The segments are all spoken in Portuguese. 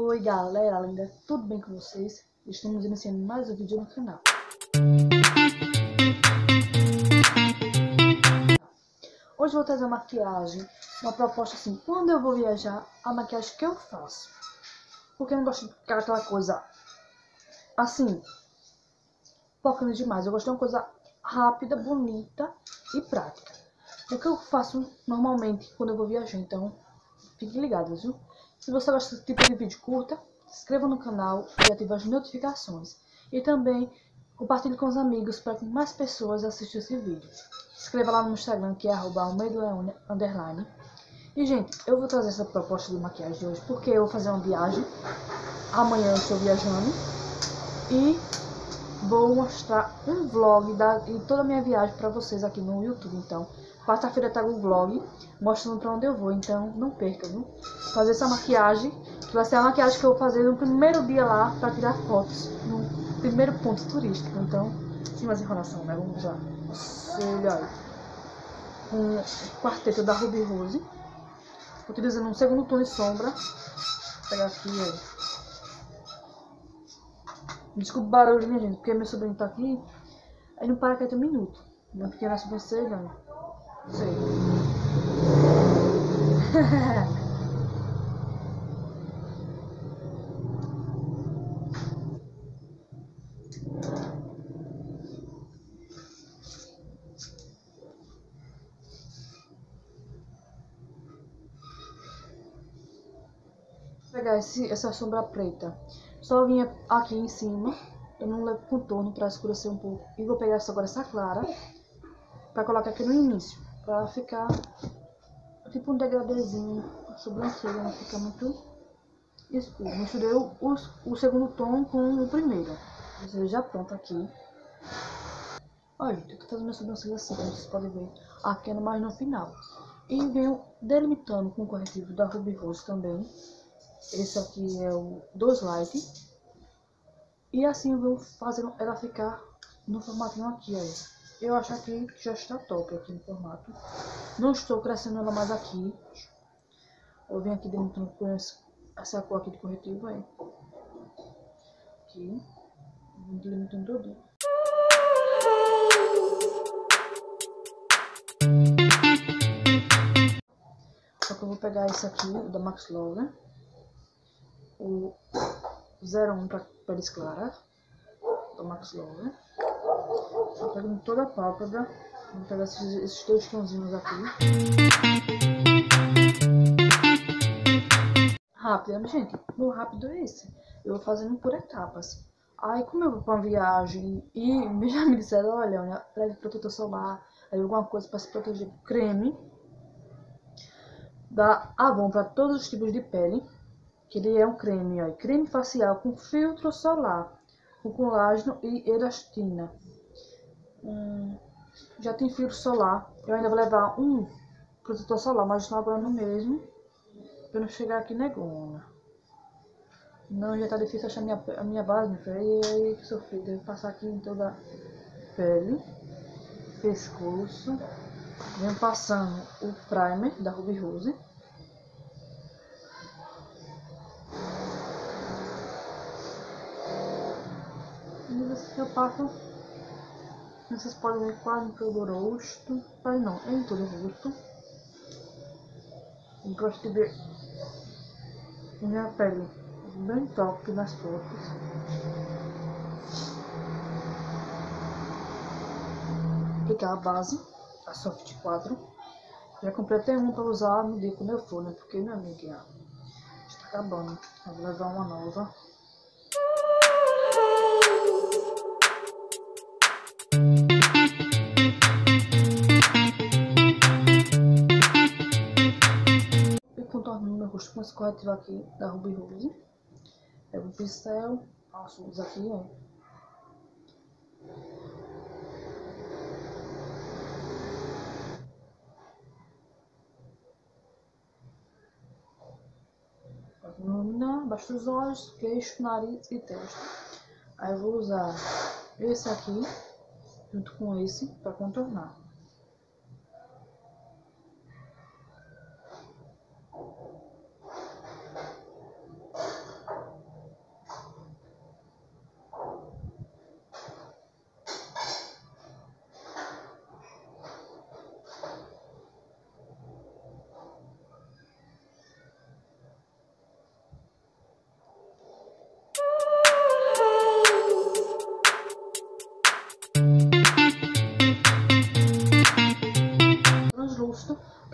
Oi galera, linda, tudo bem com vocês? Estamos iniciando mais um vídeo no canal. Hoje eu vou trazer uma maquiagem, uma proposta assim, quando eu vou viajar, a maquiagem que eu faço. Porque eu não gosto de ficar aquela coisa assim, focando demais. Eu gosto de uma coisa rápida, bonita e prática. O que eu faço normalmente quando eu vou viajar, então fiquem ligados, viu? Se você gosta desse tipo de vídeo curta, se inscreva no canal e ative as notificações. E também compartilhe com os amigos para que mais pessoas assistam esse vídeo. Se inscreva lá no Instagram, que é @almeidoleone_. E gente, eu vou trazer essa proposta de maquiagem de hoje porque eu vou fazer uma viagem. Amanhã eu estou viajando e vou mostrar um vlog de toda a minha viagem para vocês aqui no YouTube. Então, quarta-feira tá o vlog mostrando para onde eu vou, então não perca, viu? Fazer essa maquiagem, que vai ser a maquiagem que eu vou fazer no primeiro dia lá para tirar fotos, no primeiro ponto turístico. Então, sem mais enrolação, né? Vamos lá. Olha, um quarteto da Ruby Rose, utilizando um segundo tom de sombra. Vou pegar aqui, ó. Desculpa o barulho, minha gente, porque meu sobrinho tá aqui. Aí não para quieto um minuto. Minha pequena sobrancelha, não sei. Vou pegar essa sombra preta. Só vinha aqui em cima. Eu não levo contorno para escurecer um pouco. E vou pegar agora essa clara para colocar aqui no início, para ficar tipo um degradezinho, a sobrancelha não fica muito escuro. Misturei o segundo tom com o primeiro. Você já pronto aqui. Olha, gente, eu tô fazendo minha sobrancelha assim, como vocês podem ver, aqui mais no final. E venho delimitando com o corretivo da Ruby Rose também. Esse aqui é o 2 Light. E assim eu vou fazendo ela ficar no formatinho aqui, ó. Eu acho aqui que já está top aqui no formato. Não estou crescendo ela mais aqui. Eu venho aqui delimitando com essa cor aqui de corretivo aí. Aqui. Delimitando tudo. Só que eu vou pegar esse aqui, o da Max Lover. O 01 para peles claras. Do Max Lover. Tô pegando toda a pálpebra. Vou pegar esses dois tonzinhos aqui. Rápido, gente. O rápido é esse. Eu vou fazendo por etapas. Aí, como eu vou pra uma viagem e já me disseram, olha, leve protetor solar, aí alguma coisa para se proteger, creme da Avon para todos os tipos de pele, que ele é um creme, ó, creme facial com filtro solar, com colágeno e elastina. Já tem filtro solar. Eu ainda vou levar um protetor solar, mas estou agora no mesmo, para não chegar aqui negona. Não, já tá difícil achar a minha base, minha filha. E aí, que sofrido. Devo passar aqui em toda a pele, pescoço. Venho passando o primer da Ruby Rose. E esse que eu passo, vocês podem ver quase em todo o rosto. Mas não, em todo o rosto. Eu gosto de ver minha pele bem top nas fotos. Aplicar a base, a Soft 4. Já comprei até uma para usar no dia quando eu for, né? Porque, minha amiga, está acabando. Eu vou levar uma nova. E contorno meu rosto com esse corretivo aqui da Ruby Rose. Pego o pincel, passo isso aqui, ó. Iluminar abaixo dos olhos, queixo, nariz e testa. Aí eu vou usar esse aqui junto com esse para contornar.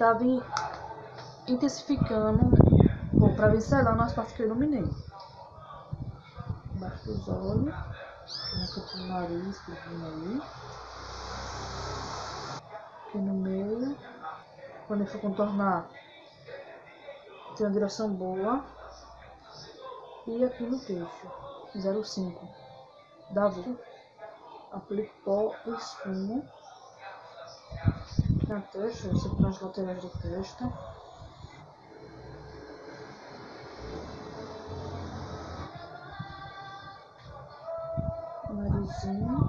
pra vir intensificando, bom, pra vir selando as partes que eu iluminei. Embaixo dos olhos, no canto do nariz, que eu iluminei. Aqui no meio, quando eu for contornar, tem uma direção boa. E aqui no queixo, 0,5 da boca. Aplico pó e esfumo. Na testa, sempre nas laterais da testa. Narizinho.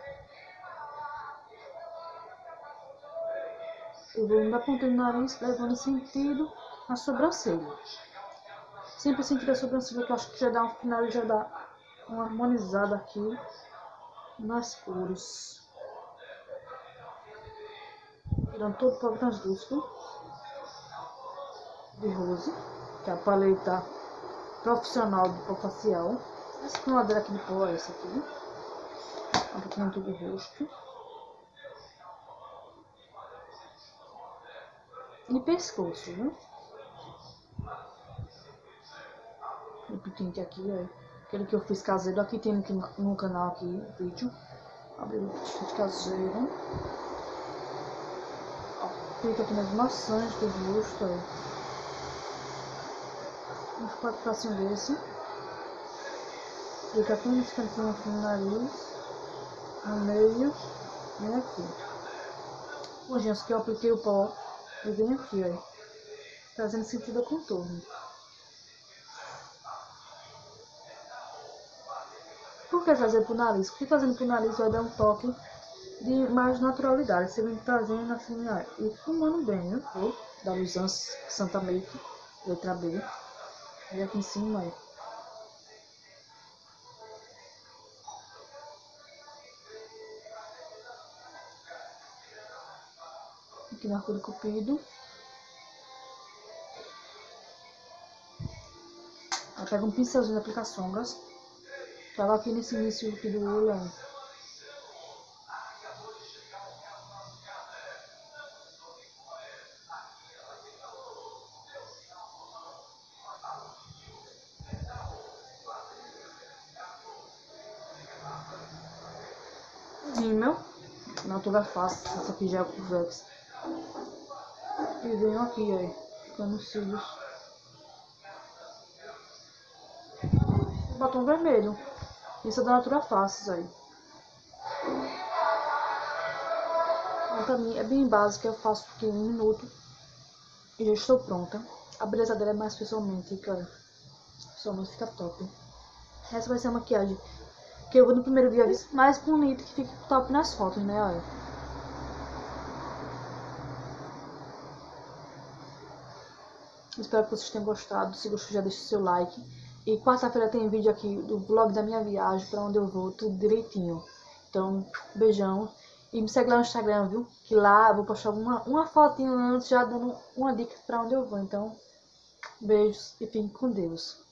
O volume da ponta do nariz levando sentido a sobrancelha. Sempre sentido a sobrancelha, que eu acho que já dá um final e já dá uma harmonizada aqui nas cores. Tirando todo o pó translúcido de rosa, que é a paleta profissional de pó facial. Essa acumuladora aqui de pó é essa aqui. Um pouquinho do rosto. E pescoço, viu? O pitinte aqui, ó. Aquele que eu fiz caseiro. Aqui tem no canal aqui, vídeo. Abrir o pitinte caseiro. Aplica aqui nas maçãs do rosto, ó. Uns 4 passinhos desse. Aplica aqui nesse cantinho aqui no nariz. No meio. E aqui. Bom, gente, que eu apliquei o pó. E vem aqui, ó. Trazendo sentido ao contorno. Por que trazer pro nariz? Porque trazendo pro nariz vai dar um toque de mais naturalidade. Você vem trazendo assim, ó, e fumando bem, né? Vou dar Luzance Santa Make, letra B. E aqui em cima, ó. Aqui na cor do cupido. Aí pega um pincelzinho de aplicar sombras. Trago aqui nesse início aqui do olho, ó. Rímel, na altura face, essa aqui já é o Curvex. E venho aqui, ó, ficando os cílios. Batom vermelho. Isso é da Natura Faces aí. Então, pra mim é bem básica, eu faço aqui em 1 minuto e já estou pronta. A beleza dela é mais pessoalmente, que olha, pessoalmente fica top. Essa vai ser a maquiagem que eu vou no primeiro dia mais bonita, que fica top nas fotos, né, olha. Espero que vocês tenham gostado. Se gostou, já deixa o seu like. E quarta-feira tem vídeo aqui do vlog da minha viagem, pra onde eu vou, tudo direitinho. Então, beijão. E me segue lá no Instagram, viu? Que lá eu vou postar uma fotinha antes, já dando uma dica pra onde eu vou. Então, beijos e fiquem com Deus.